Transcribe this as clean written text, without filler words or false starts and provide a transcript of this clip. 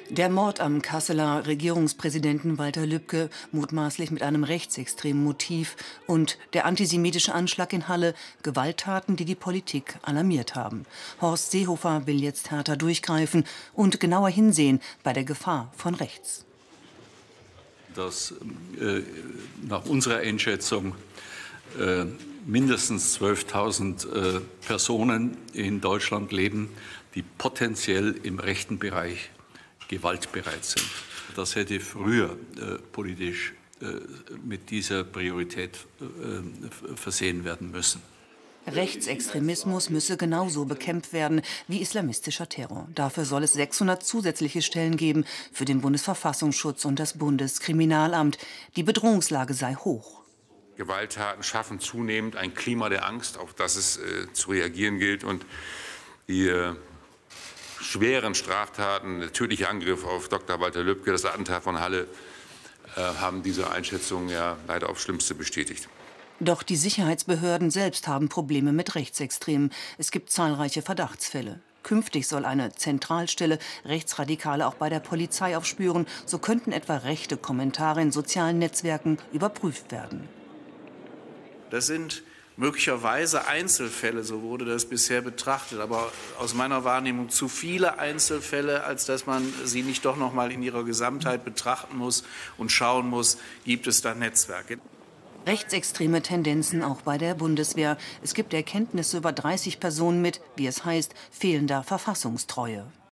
Der Mord am Kasseler Regierungspräsidenten Walter Lübcke, mutmaßlich mit einem rechtsextremen Motiv, und der antisemitische Anschlag in Halle, Gewalttaten, die die Politik alarmiert haben. Horst Seehofer will jetzt härter durchgreifen und genauer hinsehen bei der Gefahr von rechts. Dass nach unserer Einschätzung mindestens 12.000 Personen in Deutschland leben, die potenziell im rechten Bereich gewaltbereit sind. Das hätte früher politisch mit dieser Priorität versehen werden müssen. Rechtsextremismus müsse genauso bekämpft werden wie islamistischer Terror. Dafür soll es 600 zusätzliche Stellen geben für den Bundesverfassungsschutz und das Bundeskriminalamt. Die Bedrohungslage sei hoch. Gewalttaten schaffen zunehmend ein Klima der Angst, auf das es zu reagieren gilt. Und die schweren Straftaten, der tödliche Angriff auf Dr. Walter Lübcke, das Attentat von Halle, haben diese Einschätzung ja leider aufs Schlimmste bestätigt. Doch die Sicherheitsbehörden selbst haben Probleme mit Rechtsextremen. Es gibt zahlreiche Verdachtsfälle. Künftig soll eine Zentralstelle Rechtsradikale auch bei der Polizei aufspüren. So könnten etwa rechte Kommentare in sozialen Netzwerken überprüft werden. Das sind möglicherweise Einzelfälle, so wurde das bisher betrachtet, aber aus meiner Wahrnehmung zu viele Einzelfälle, als dass man sie nicht doch noch mal in ihrer Gesamtheit betrachten muss und schauen muss, gibt es da Netzwerke. Rechtsextreme Tendenzen auch bei der Bundeswehr. Es gibt Erkenntnisse über 30 Personen mit, wie es heißt, fehlender Verfassungstreue.